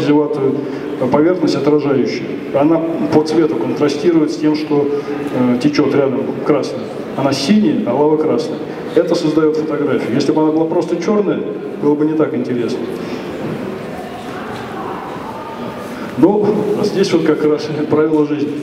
сизеватую поверхность отражающую. Она по цвету контрастирует с тем, что течет рядом красный. Она синяя, а лава красная. Это создает фотографию. Если бы она была просто черная, было бы не так интересно. Ну, а здесь вот как раз правило жизни.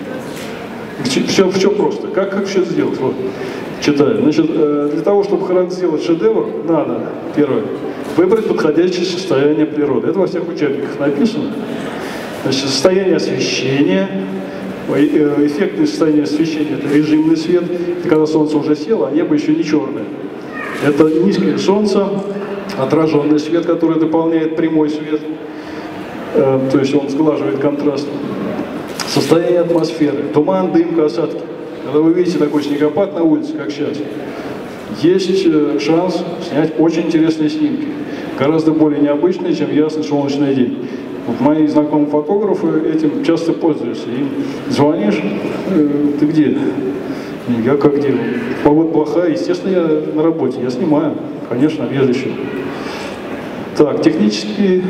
Все просто. Как все это сделать? Вот, читаю. Значит, для того, чтобы сделать шедевр, надо, первое, выбрать подходящее состояние природы. Это во всех учебниках написано. Значит, состояние освещения, эффектное состояние освещения – это режимный свет, это когда солнце уже село, а небо еще не черное. Это низкое солнце, отраженный свет, который дополняет прямой свет, то есть он сглаживает контраст. Состояние атмосферы, туман, дымка, осадки. Когда вы видите такой снегопад на улице, как сейчас, есть шанс снять очень интересные снимки, гораздо более необычные, чем ясный солнечный день. Вот мои знакомые фотографы этим часто пользуются. Им звонишь, ты где? Я как где? Погода плохая, естественно, я на работе, я снимаю, конечно, объезжающий. Так, технические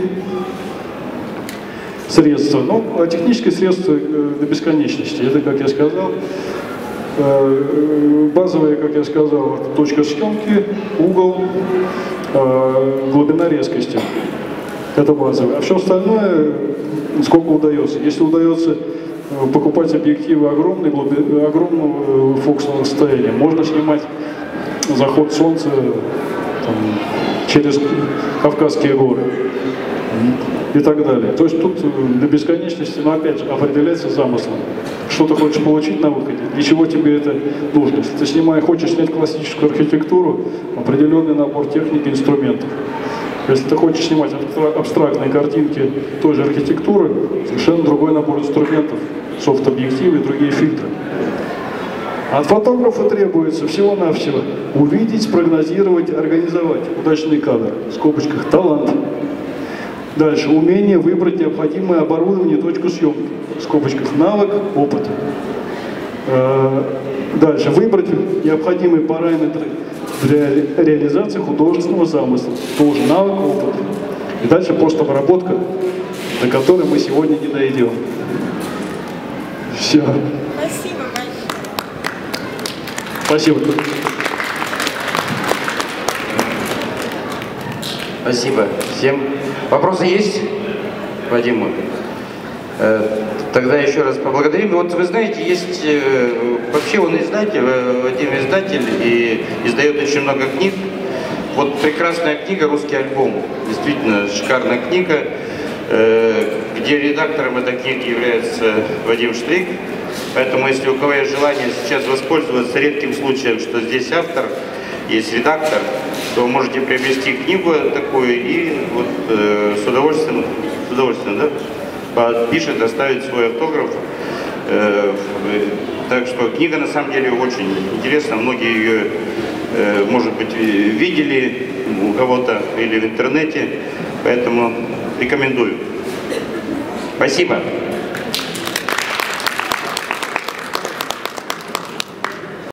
средства. Ну, а технические средства до бесконечности. Это, как я сказал, базовые, как я сказал, точка съемки, угол, глубина резкости. Это базовое. А все остальное, сколько удается. Если удается покупать объективы огромного фокусного расстояния, можно снимать заход солнца там, через Кавказские горы и так далее. То есть тут до бесконечности, но опять же, определяется замыслом. Что ты хочешь получить на выходе, для чего тебе это нужно. Если ты хочешь снять классическую архитектуру, определенный набор техник и инструментов. Если ты хочешь снимать абстрактные картинки той же архитектуры, совершенно другой набор инструментов, софт-объективы и другие фильтры. От фотографа требуется всего-навсего увидеть, спрогнозировать, организовать удачный кадр, в скобочках талант. Дальше умение выбрать необходимое оборудование и точку съемки, в скобочках навык, опыт. Дальше выбрать необходимые параметры для реализации художественного замысла, тоже навык, опыт. И дальше постобработка, до которой мы сегодня не дойдем. Все. Спасибо большое. Спасибо. Спасибо всем. Вопросы есть, Вадиму? Тогда еще раз поблагодарим. Вот вы знаете, есть вообще он издатель, Вадим издатель и издает очень много книг. Вот прекрасная книга «Русский альбом». Действительно шикарная книга, где редактором этой книги является Вадим Штрик. Поэтому, если у кого есть желание сейчас воспользоваться редким случаем, что здесь автор, есть редактор, то вы можете приобрести книгу такую и вот, с удовольствием, да, подпишет, оставит свой автограф. Так что книга на самом деле очень интересна. Многие ее, может быть, видели у кого-то или в интернете. Поэтому рекомендую. Спасибо.